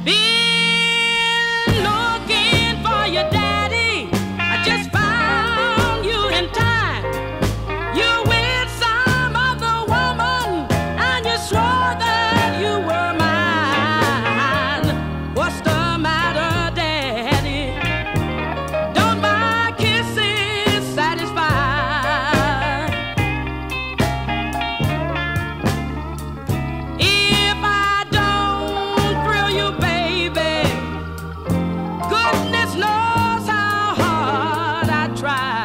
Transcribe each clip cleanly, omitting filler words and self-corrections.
Been looking for your daddy. I just found you in time. You with some other woman, and you swore that you were mine. What's the matter, Daddy? Don't my kisses satisfy? If I don't thrill you, baby, goodness knows how hard I try.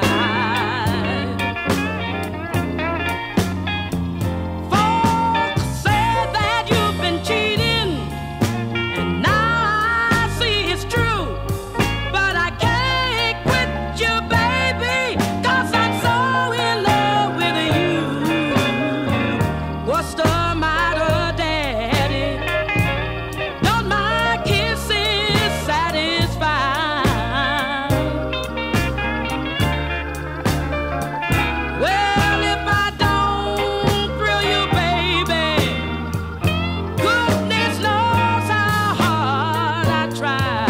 Folks say that you've been cheating, and now I see it's true. But I can't quit you, baby, 'cause I'm so in love with you. What's the matter, Daddy? Don't my kisses satisfy? Well, if I don't thrill you, baby, goodness knows how hard I try.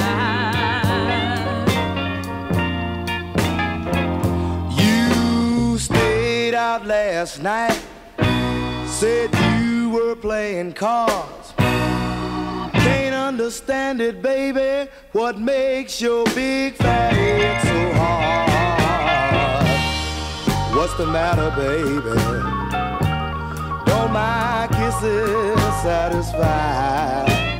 You stayed out last night, said you were playing cards. Can't understand it, baby. What makes your big fat head so hard? What's the matter, baby? Don't my kisses satisfy?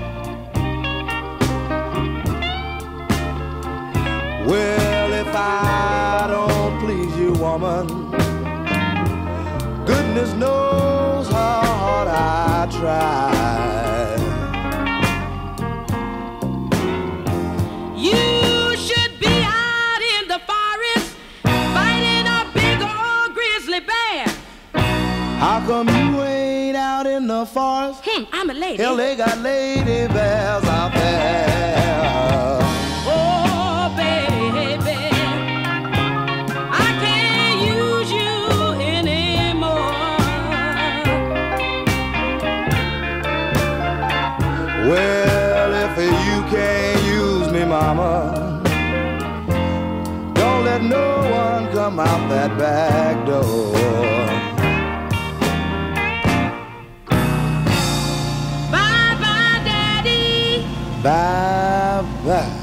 Well, if I don't please you, woman, goodness knows how hard I try. You should be out in the forest fighting a big old grizzly bear. How come you ain't out in the forest? I'm a lady. Hell, they got lady bears out there. Oh, baby, I can't use you anymore. Well, if you can't use me, mama, don't let no one come out that back door. Bye-bye, Daddy. Bye bye.